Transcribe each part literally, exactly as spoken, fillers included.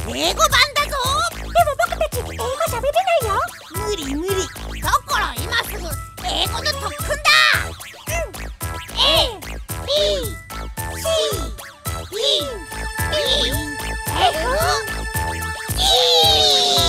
英語版だぞ。 でも僕たち英語喋れないよ。 無理無理。だから今すぐ英語の特訓だ。うん。A B C D E F G。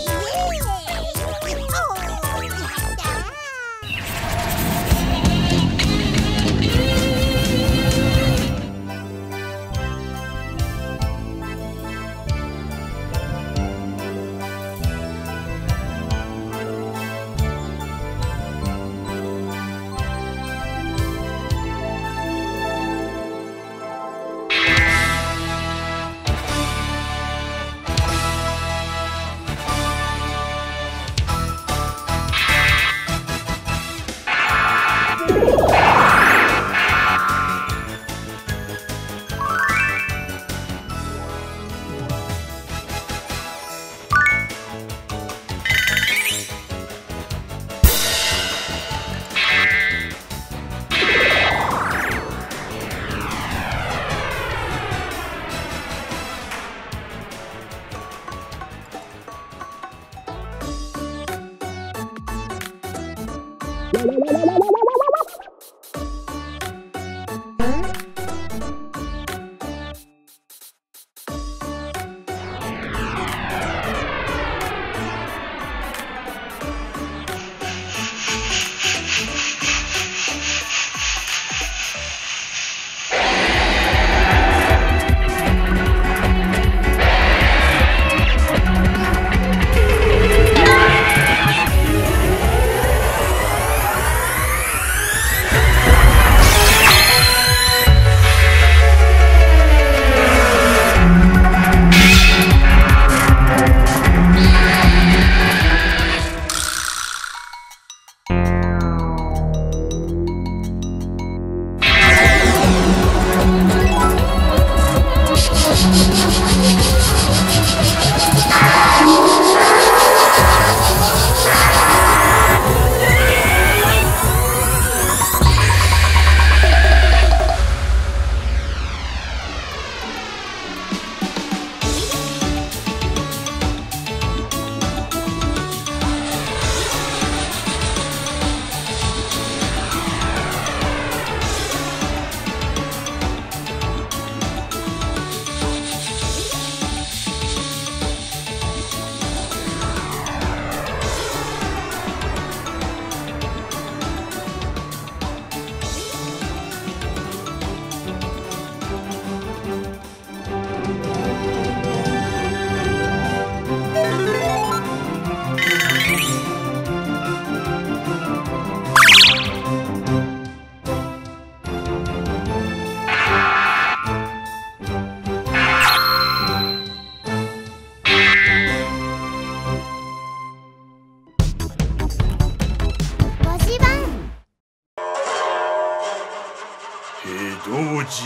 同時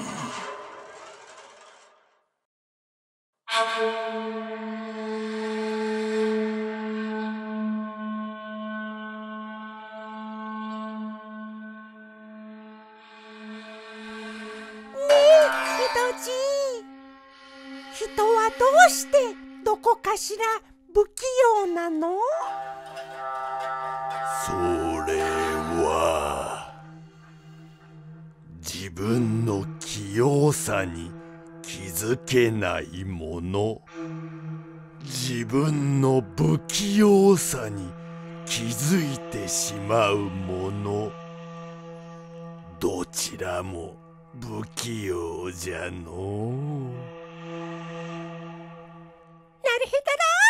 人はどうしてどこかしら不器用なの？ それは自分の器用さに気づけないもの、自分の不器用さに気づいてしまうもの、どちらも不器用じゃのう。 なるへだら